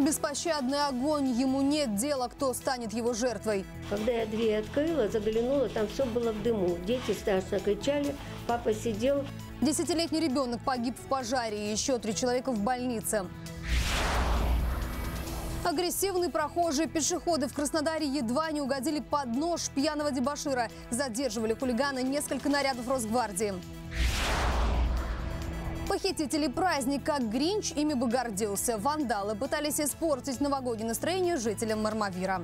Беспощадный огонь, ему нет дела, кто станет его жертвой. Когда я дверь открыла, заглянула, там все было в дыму. Дети страшно кричали, папа сидел. 10-летний ребенок погиб в пожаре, еще 3 человека в больнице. Агрессивные прохожие пешеходы в Краснодаре едва не угодили под нож пьяного дебошира. Задерживали хулигана несколько нарядов Росгвардии. Похитители праздника Гринч ими бы гордился. Вандалы пытались испортить новогоднее настроение жителям Мармавира.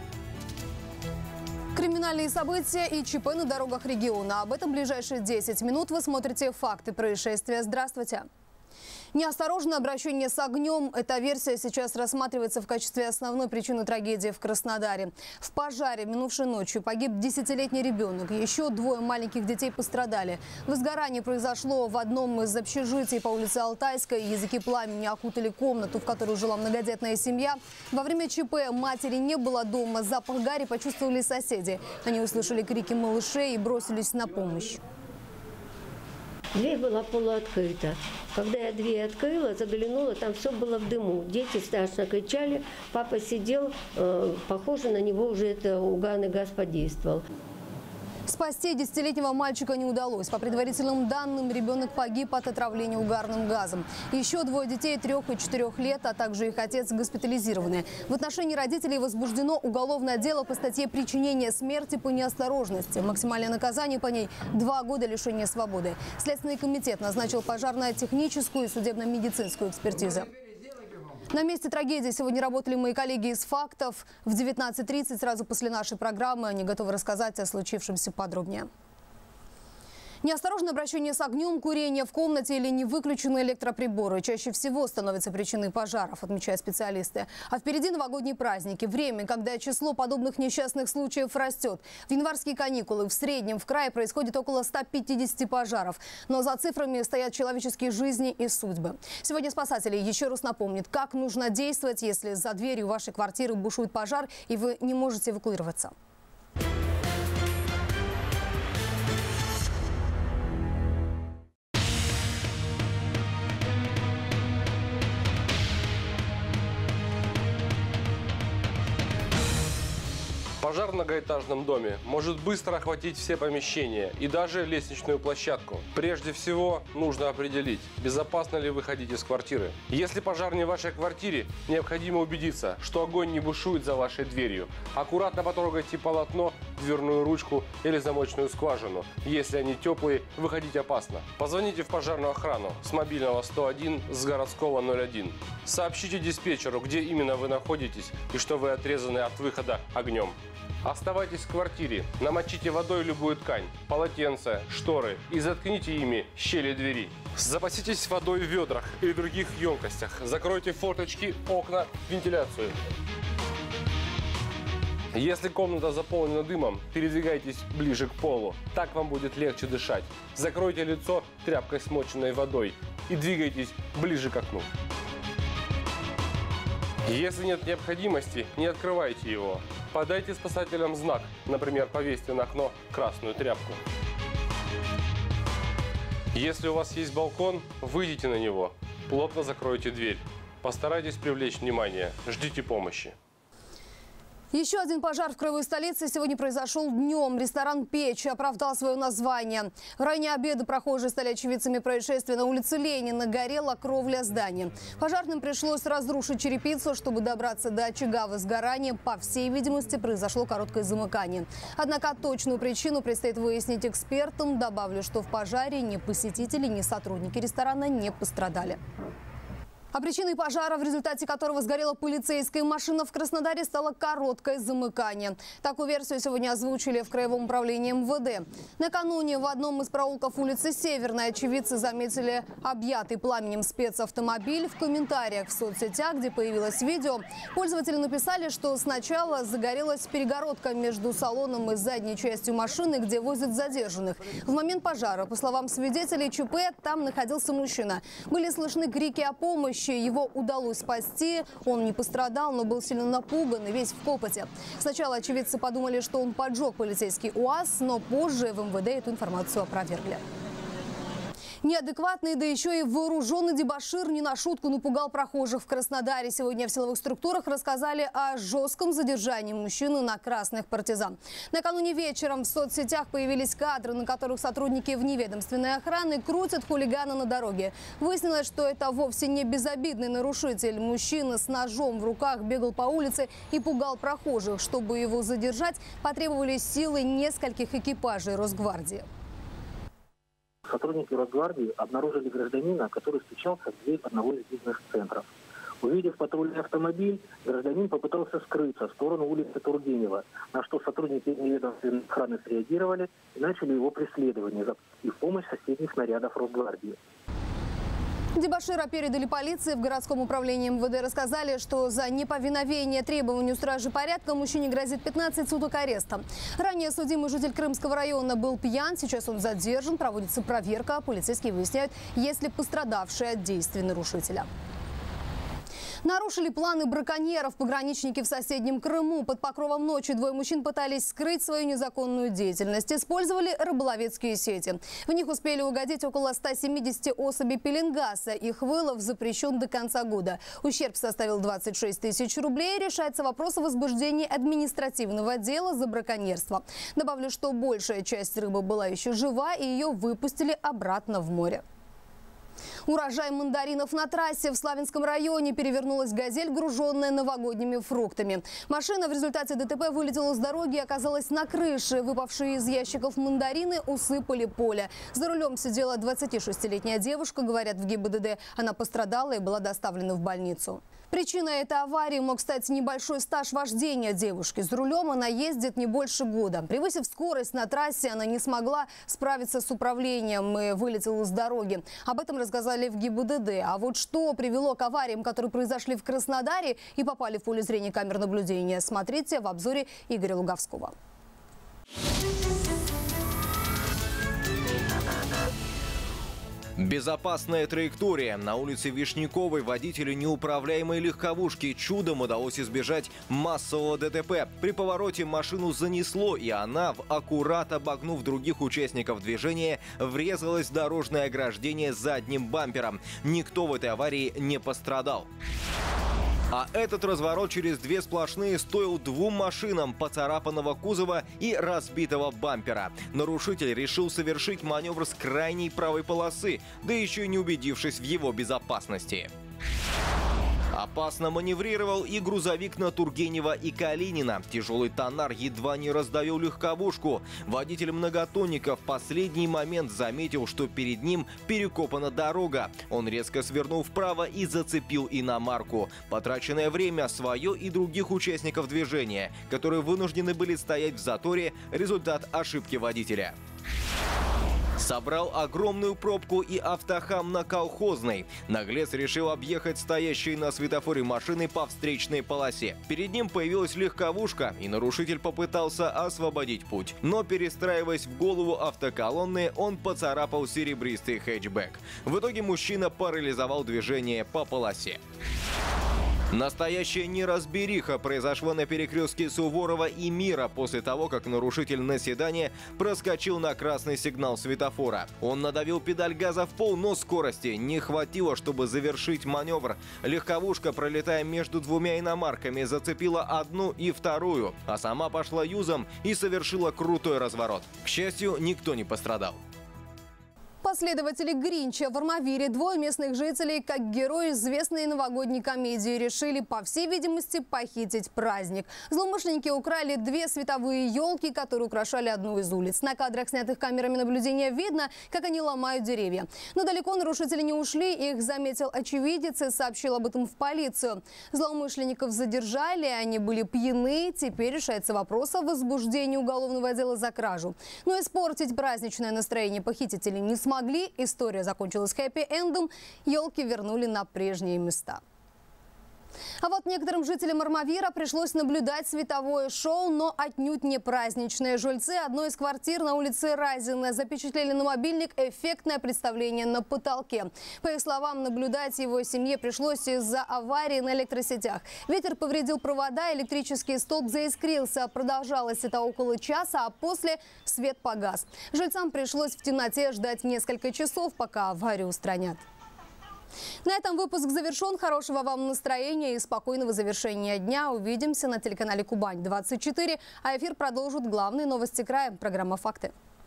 Криминальные события и ЧП на дорогах региона. Об этом в ближайшие 10 минут вы смотрите «Факты происшествия». Здравствуйте. Неосторожное обращение с огнем. Эта версия сейчас рассматривается в качестве основной причины трагедии в Краснодаре. В пожаре минувшей ночью погиб 10-летний ребенок. Еще 2 маленьких детей пострадали. Возгорание произошло в одном из общежитий по улице Алтайской. Языки пламени окутали комнату, в которой жила многодетная семья. Во время ЧП матери не было дома. Запах гари почувствовали соседи. Они услышали крики малышей и бросились на помощь. Дверь была полуоткрыта. Когда я дверь открыла, заглянула, там все было в дыму. Дети страшно кричали, папа сидел, похоже, на него уже это угарный газ подействовал. Спасти 10-летнего мальчика не удалось. По предварительным данным, ребенок погиб от отравления угарным газом. Еще 2 детей 3 и 4 лет, а также их отец госпитализированы. В отношении родителей возбуждено уголовное дело по статье «Причинение смерти по неосторожности». Максимальное наказание по ней – 2 года лишения свободы. Следственный комитет назначил пожарно-техническую и судебно-медицинскую экспертизу. На месте трагедии сегодня работали мои коллеги из «Фактов». В 19:30, сразу после нашей программы, они готовы рассказать о случившемся подробнее. Неосторожное обращение с огнем, курение в комнате или невыключенные электроприборы чаще всего становятся причиной пожаров, отмечают специалисты. А впереди новогодние праздники. Время, когда число подобных несчастных случаев растет. В январские каникулы в среднем в крае происходит около 150 пожаров. Но за цифрами стоят человеческие жизни и судьбы. Сегодня спасатели еще раз напомнят, как нужно действовать, если за дверью вашей квартиры бушует пожар и вы не можете эвакуироваться. Пожар в многоэтажном доме может быстро охватить все помещения и даже лестничную площадку. Прежде всего, нужно определить, безопасно ли выходить из квартиры. Если пожар не в вашей квартире, необходимо убедиться, что огонь не бушует за вашей дверью. Аккуратно потрогайте полотно, дверную ручку или замочную скважину. Если они теплые, выходить опасно. Позвоните в пожарную охрану с мобильного 101, с городского 01. Сообщите диспетчеру, где именно вы находитесь и что вы отрезаны от выхода огнем. Оставайтесь в квартире, намочите водой любую ткань, полотенце, шторы и заткните ими щели двери. Запаситесь водой в ведрах или других емкостях. Закройте форточки, окна, вентиляцию. Если комната заполнена дымом, передвигайтесь ближе к полу. Так вам будет легче дышать. Закройте лицо тряпкой, смоченной водой, и двигайтесь ближе к окну. Если нет необходимости, не открывайте его. Подайте спасателям знак, например, повесьте на окно красную тряпку. Если у вас есть балкон, выйдите на него, плотно закройте дверь. Постарайтесь привлечь внимание, ждите помощи. Еще один пожар в краевой столице сегодня произошел днем. Ресторан «Печь» оправдал свое название. В районе обеда прохожие стали очевидцами происшествия на улице Ленина. Горела кровля здания. Пожарным пришлось разрушить черепицу, чтобы добраться до очага возгорания. По всей видимости, произошло короткое замыкание. Однако точную причину предстоит выяснить экспертам. Добавлю, что в пожаре ни посетители, ни сотрудники ресторана не пострадали. А причиной пожара, в результате которого сгорела полицейская машина в Краснодаре, стало короткое замыкание. Такую версию сегодня озвучили в Краевом управлении МВД. Накануне в одном из проулков улицы Северной очевидцы заметили объятый пламенем спецавтомобиль. В комментариях в соцсетях, где появилось видео, пользователи написали, что сначала загорелась перегородка между салоном и задней частью машины, где возят задержанных. В момент пожара, по словам свидетелей ЧП, там находился мужчина. Были слышны крики о помощи. Его удалось спасти. Он не пострадал, но был сильно напуган и весь в копоте. Сначала очевидцы подумали, что он поджег полицейский УАЗ, но позже в МВД эту информацию опровергли. Неадекватный, да еще и вооруженный дебошир не на шутку напугал прохожих в Краснодаре. Сегодня в силовых структурах рассказали о жестком задержании мужчины на красных партизан. Накануне вечером в соцсетях появились кадры, на которых сотрудники вневедомственной охраны крутят хулигана на дороге. Выяснилось, что это вовсе не безобидный нарушитель. Мужчина с ножом в руках бегал по улице и пугал прохожих. Чтобы его задержать, потребовались силы нескольких экипажей Росгвардии. Сотрудники Росгвардии обнаружили гражданина, который стучался в дверь одного из бизнес-центров. Увидев патрульный автомобиль, гражданин попытался скрыться в сторону улицы Тургенева, на что сотрудники неведомственной охраны среагировали и начали его преследование, и в помощь соседних нарядов Росгвардии. Дебошира передали полиции. В городском управлении МВД рассказали, что за неповиновение требованию стражи порядка мужчине грозит 15 суток ареста. Ранее судимый житель Крымского района был пьян. Сейчас он задержан. Проводится проверка. Полицейские выясняют, есть ли пострадавшие от действий нарушителя. Нарушили планы браконьеров пограничники в соседнем Крыму. Под покровом ночи двое мужчин пытались скрыть свою незаконную деятельность. Использовали рыболовецкие сети. В них успели угодить около 170 особей пеленгаса. Их вылов запрещен до конца года. Ущерб составил 26 тысяч рублей. Решается вопрос о возбуждении административного дела за браконьерство. Добавлю, что большая часть рыбы была еще жива, и ее выпустили обратно в море. Урожай мандаринов на трассе. В Славянском районе перевернулась «Газель», груженная новогодними фруктами. Машина в результате ДТП вылетела с дороги и оказалась на крыше. Выпавшие из ящиков мандарины усыпали поле. За рулем сидела 26-летняя девушка, говорят в ГИБДД. Она пострадала и была доставлена в больницу. Причиной этой аварии мог стать небольшой стаж вождения девушки. За рулем она ездит не больше года. Превысив скорость на трассе, она не смогла справиться с управлением и вылетела с дороги. Об этом рассказали в ГИБДД. А вот что привело к авариям, которые произошли в Краснодаре и попали в поле зрения камер наблюдения, смотрите в обзоре Игоря Луговского. Безопасная траектория. На улице Вишняковой водителю неуправляемой легковушки чудом удалось избежать массового ДТП. При повороте машину занесло, и она, аккурат обогнув других участников движения, врезалась в дорожное ограждение задним бампером. Никто в этой аварии не пострадал. А этот разворот через две сплошные стоил двум машинам поцарапанного кузова и разбитого бампера. Нарушитель решил совершить маневр с крайней правой полосы, да еще и не убедившись в его безопасности. Опасно маневрировал и грузовик на Тургенева и Калинина. Тяжелый тоннар едва не раздавил легковушку. Водитель многотонника в последний момент заметил, что перед ним перекопана дорога. Он резко свернул вправо и зацепил иномарку. Потраченное время свое и других участников движения, которые вынуждены были стоять в заторе, результат ошибки водителя. Собрал огромную пробку и автохам на Колхозной. Наглец решил объехать стоящие на светофоре машины по встречной полосе. Перед ним появилась легковушка, и нарушитель попытался освободить путь. Но, перестраиваясь в голову автоколонны, он поцарапал серебристый хэтчбэк. В итоге мужчина парализовал движение по полосе. Настоящая неразбериха произошла на перекрестке Суворова и Мира после того, как нарушитель на седане проскочил на красный сигнал светофора. Он надавил педаль газа в пол, но скорости не хватило, чтобы завершить маневр. Легковушка, пролетая между двумя иномарками, зацепила одну и вторую, а сама пошла юзом и совершила крутой разворот. К счастью, никто не пострадал. Последователи Гринча в Армавире, двое местных жителей, как герои известной новогодней комедии, решили, по всей видимости, похитить праздник. Злоумышленники украли две световые елки, которые украшали одну из улиц. На кадрах, снятых камерами наблюдения, видно, как они ломают деревья. Но далеко нарушители не ушли, их заметил очевидец и сообщил об этом в полицию. Злоумышленников задержали, они были пьяны. Теперь решается вопрос о возбуждении уголовного дела за кражу. Но испортить праздничное настроение похитители не смогли. История закончилась хэппи-эндом. Елки вернули на прежние места. А вот некоторым жителям Армавира пришлось наблюдать световое шоу, но отнюдь не праздничное. Жильцы одной из квартир на улице Разина запечатлели на мобильник эффектное представление на потолке. По их словам, наблюдать его семье пришлось из-за аварии на электросетях. Ветер повредил провода, электрический столб заискрился. Продолжалось это около часа, а после свет погас. Жильцам пришлось в темноте ждать несколько часов, пока аварию устранят. На этом выпуск завершен. Хорошего вам настроения и спокойного завершения дня. Увидимся на телеканале Кубань-24. А эфир продолжат главные новости края. Программа «Факты».